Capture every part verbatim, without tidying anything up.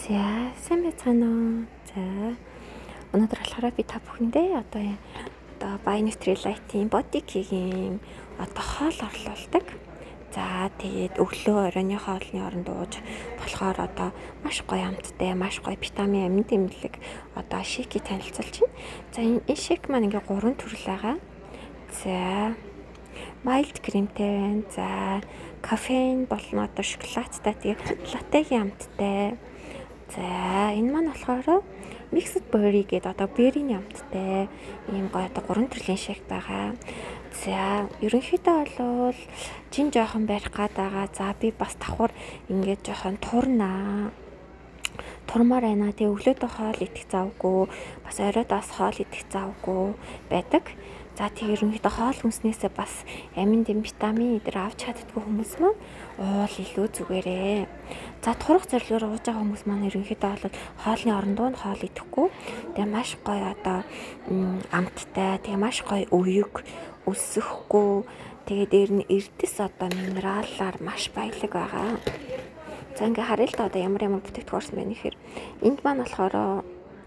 За, сайн байцгаана уу? За, өнөөдөр болохоор би та бүхэндээ одоо одоо By Nutrilite-ийн Body Care-ийн одоо хоол орлуулдаг. За, тэгээд өглөө оройны хоолны оронд ууж болохоор одоо маш гоё амттай, маш гоё витамин, амин тэмдэг одоо шейкийг танилцуулж байна. За, энэ шейк маань ингээ гурван төрөл байгаа. За, mild кремтэй байна. За, кофеин болон одоо шоколадтай тэгээд латтегийн амттай. За, энэ маань болохоор mixed berry гэдэг одоо берийн амттай ийм гоё одоо гурван төрлийн шейк байгаа. За, ерөнхийдөө бол жин жоохон барих гад байгаа. За, би бас давхар ингээд жоохон турнаа. Турмаар байна. Тэгээ өглөөдөө хоол идэх завгүй, бас оройд бас хоол идэх завгүй байдаг. За, тэгээ ерөнхийдөө хоол хүнснээсээ бас амин дэм витамин эдэр авч чаддгүй хүмүүс маань уул илүү зүгээрээ. За, турах зорилгоор ууж байгаа хүмүүс маань ерөнхийдөө бол хоолны орондоо нь хоол идэхгүй. Тэгээ маш гоё одоо амттай, тэгээ маш гоё өйг, өсөхгүй. Тэгээ дээр нь эрдэс одоо минералаар маш баялаг байгаа. За, ингээ харъя л да одоо ямар ямар бүтээгдэхүүн орсон байна гэхээр энд маань болохоор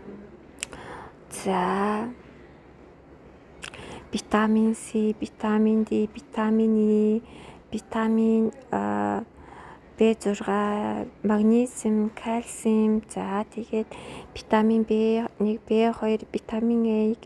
за витамин С, витамин Д, витамин И, витамин бэ зурга, магнезиум, кальциум, за тэгээд витамин бэ нэг, бэ хоёр, витамин Э,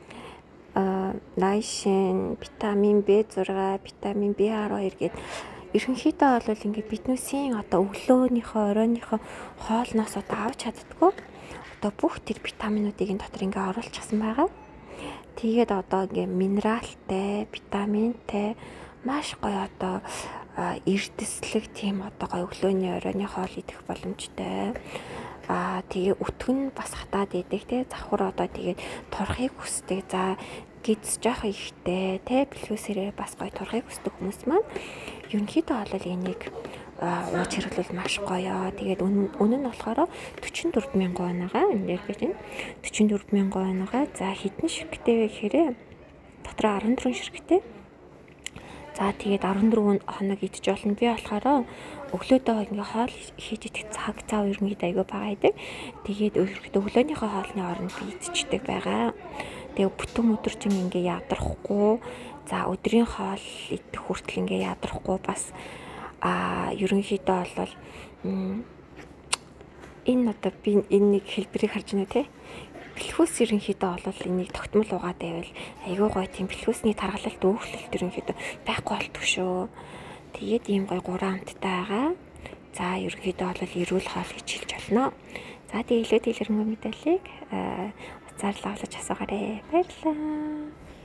найшин, витамин бэ зурга, витамин бэ двадцать хоёр гэдэг ерөнхийдөө бол ингээд биднүүсийн одоо өглөөнийхөө оройныхоо хоолноос одоо авч чаддгүй одоо бүх тэр витаминуудыг энэ дотор ингээд оруулчихсан байгаа. Тэгээд одоо ингээд минералтай, витаминтай маш гоё одоо эрдэслэг тийм одоо гоё өглөөний оройны хоол идэх боломжтой. Аа тэгээ өтгөн бас хатаад идэх те завхар одоо тэгээд турахыг хүсдэг. За гидс жоох ихтэй те бэлгүүсээрээ бас гоё турахыг хүсдэг хүмүүс маань ерөнхийдөө бол энийг ууж хэрэглүүл маш гоё. Тэгээд үнэ нь болохоор forty-four thousand оноо энэ дээр гэж байна. forty-four thousand оноо. За хэдэн ширхтээ вэ гэхээр дотроо fourteen ширхтээ. За тэгээд fourteen хоног идэж болно. Би болохоор өглөөдөө ингээ хоол хийж идэх цаг цав ерөнхийдөө айгүй бага идэг. Тэгээд өглөөнийхөө хоолны оронд би идчихдэг байгаа. Тэгээ бүтэн өдөр чинь ингээ ядрахгүй. За өдрийн хоол идэх хүртэл ингээ ядрахгүй бас а ерөнхийдөө бол энэ одоо би энэ нэг хэлбэрийг харж байна те. Бэлхүүс ерөнхийдөө бол энийг тогтмол угаад байвал айгүй гоё тийм бэлхүүсний таргалалт өөхлөлт ерөнхийдөө байхгүй болтго шүү. Тэгээд ийм гоё гурван амттай байгаа. За ерөнхийдөө бол эрүүл хоол гэж хэлж болно. За тэгээд илүү дэлгэрэнгүй мэдээллийг уцаар лавлаж асуугаарай. Баярлалаа.